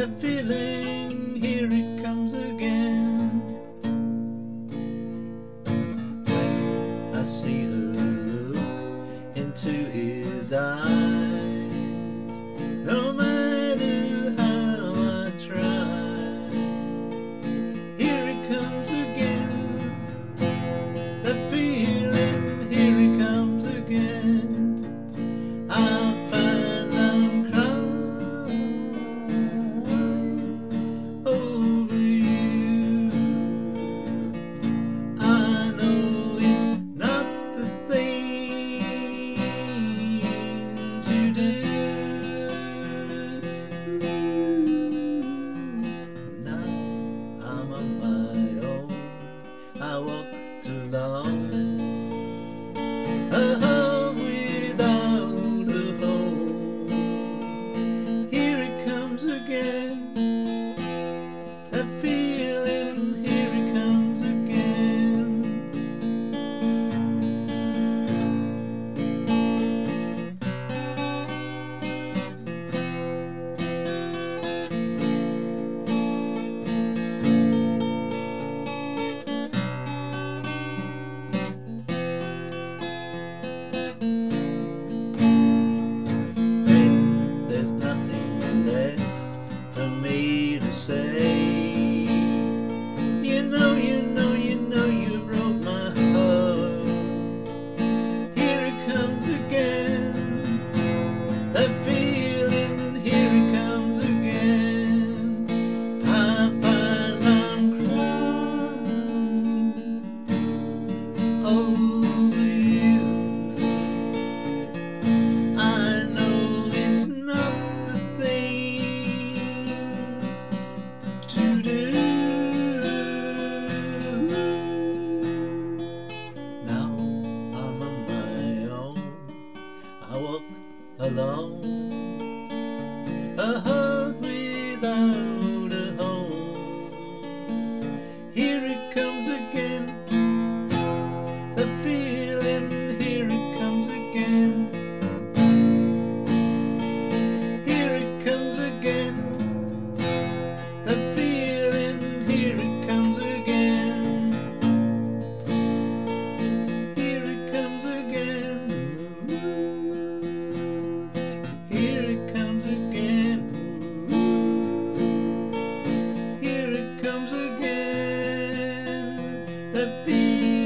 That feeling, here it comes again. When I see her look into his eyes, no matter how I try, here it comes again. That feeling, here it comes again. I find I'm crying over you. I know it's not the thing to do. Now I'm on my own. I walked along, a home without a home. Here it comes again. That feeling, here it comes again. When there's nothing left for me to say, you broke my heart. Here it comes again. That feeling, here it comes again. I find I'm crying over you. I know it's not the thing to do. Now I'm on my own. I walk alone, a heart without a home. Here it comes again. The feeling, here it comes again. Here it comes again. The feeling, here it comes again. Here it comes again. Here it comes again. Here it comes again. The feeling.